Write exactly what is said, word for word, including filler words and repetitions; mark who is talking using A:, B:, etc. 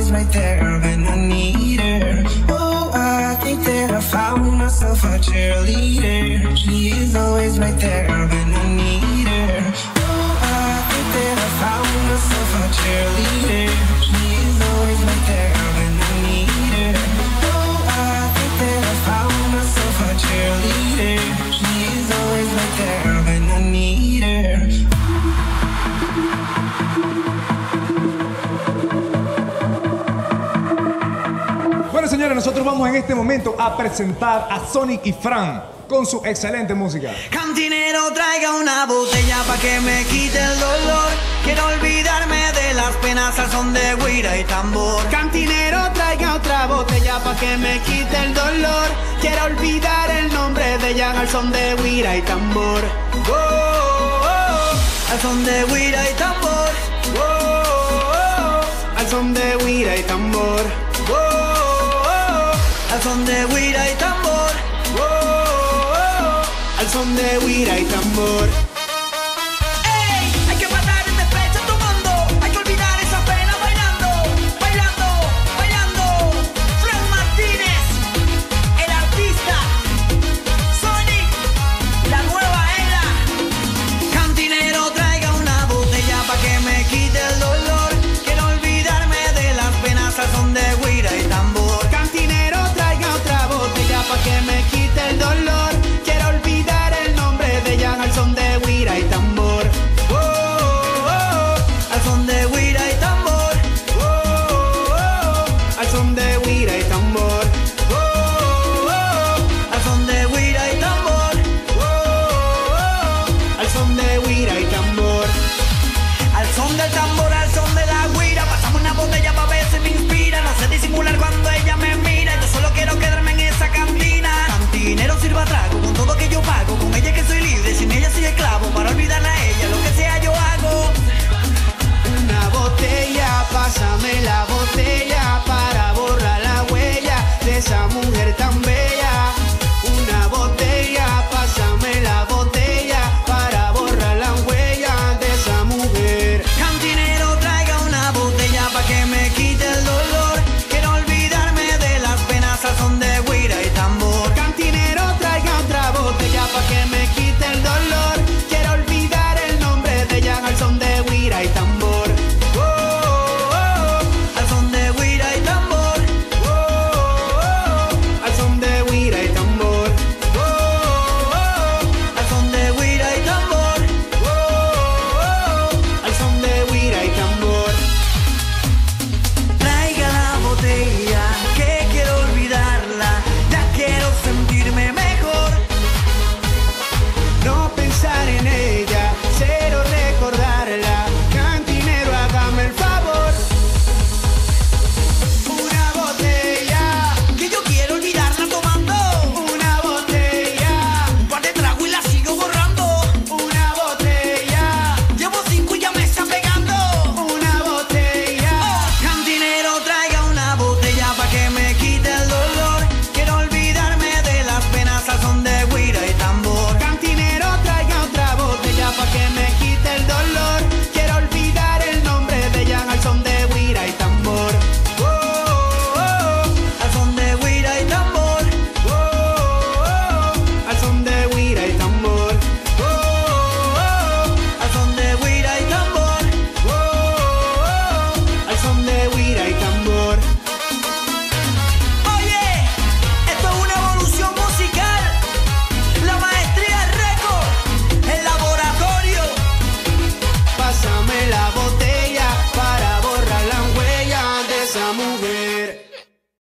A: always right there when I need her. Oh, I think that I found myself a cheerleader. She is always right there when I need her. Oh, I think that I found myself a cheerleader. She is always right there when I need her. Oh, I think that I found myself a cheerleader. She is always right there when I need her.
B: Bueno, señores, nosotros vamos en este momento a presentar a Sonic y Fran con su excelente música.
C: Cantinero, traiga una botella pa' que me quite el dolor. Quiero olvidarme de las penas al son de güira y tambor.
D: Cantinero, traiga otra botella pa' que me quite el dolor. Quiero olvidar el nombre de ella al son de güira y tambor.
C: Oh, oh, oh, al son de güira y tambor. Oh, oh, oh,
D: al son de güira y tambor.
C: Oh, oh, oh, al son de güira y tambor. Oh, oh, oh,
D: al son de güira y tambor.
C: ¡Ey! Hay que matar el despecho tomando. Hay que olvidar esa pena bailando. Bailando, bailando. Fran Martínez, el artista. Sonic, la nueva era. Cantinero, traiga una botella pa' que me quite el dolor. Quiero olvidarme de las penas al son de güira y tambor.
D: Cantinero, traiga otra botella pa' que me quite el dolor. Quiero olvidar el nombre de ella al son de güira y tambor.
C: Oh, oh, oh, al son de güira y tambor. Oh, oh, oh,
D: al son de güira y tambor.
C: oh, oh, oh, al son de güira y tambor. Oh, oh, oh,
D: al son de güira y tambor.
C: al son del tambor, al son de la güira. Pasamos una botella pa' ver si me inspira. No sé disimular cuando ella me mira. Yo solo quiero quedarme en esa cantina. Cantinero, sirva trago con todo que yo pago. Con ella que soy libre, sin ella soy esclavo. Para olvidarla a ella, lo que sea yo hago.
D: Una botella, pásame la botella.